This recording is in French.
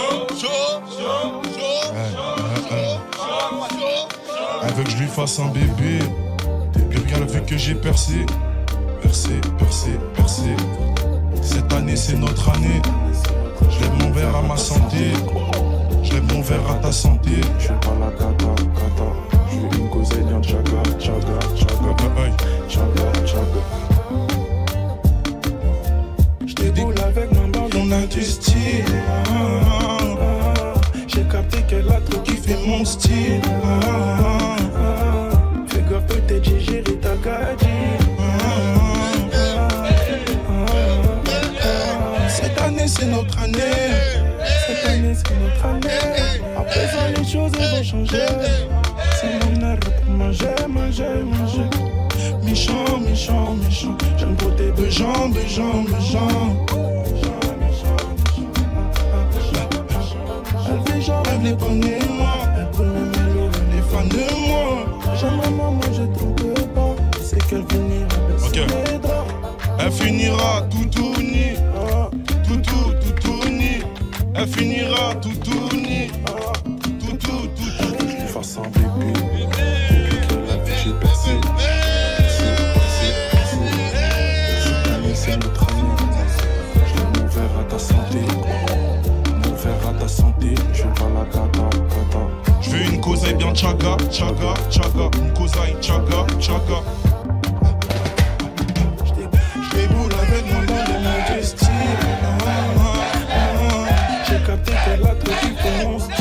Elle veut que je lui fasse un bébé. Depuis qu'elle a vu que j'ai percé. Percé. Cette année c'est notre année. Je lève mon verre à ma santé. Je lève mon verre à ta santé. Je suis pas la cata. Je veux une cause bien chaga. Je déboule avec ma bande, on a du style. J'ai capté qu'elle a trop kiffé mon style. Fais gaffe, peut-être j'ai géré ta gadji. Cette année c'est notre année. À présent les choses vont changer. C'est mon heure pour manger. Méchant. J'aime trop tes deux jambes. Elle fait genre, elle les connaît moi. Elle peut même elle est fan de moi. J'aime maman, moi je trompe pas. C'est qu'elle finira avec ses draps. Elle finira tout uni. Elle finira tout uni. Je lui fasse un bébé. Depuis qu'elle a vu j'ai percé. Cette année c'est notre année. Je lève mon verre à ta santé. Je veux pas la cata. Je veux une causaille bien chaga. Une causaille chaga. Je déboule avec mon bande et mon style. J'ai capté qu'elle a trop kiffé mon style.